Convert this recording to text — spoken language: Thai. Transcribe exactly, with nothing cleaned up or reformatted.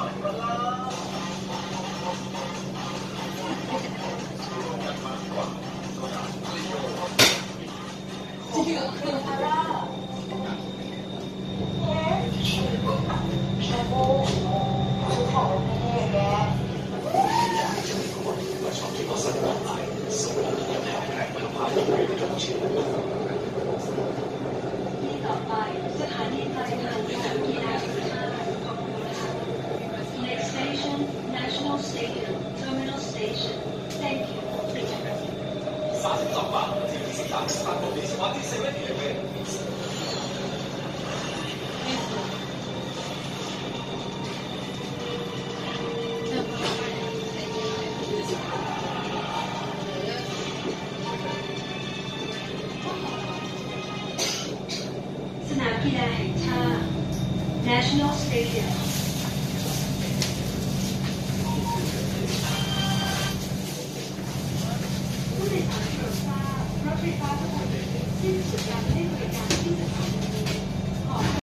ต่อไปสถานีปลายทางสนามกีฬาแห่งชาติ Next station National Stadium Terminal Station Thank you สามสิบสองบาทที่สิบสามสตางค์ต่อลิตรมาที่เซเว่นอีเลฟเว่นสนามกีฬาแห่งชาติ National Stadium ผู้โดยสารโปรดทราบรถไฟฟ้าทั้งหมดสิ้นสุดการ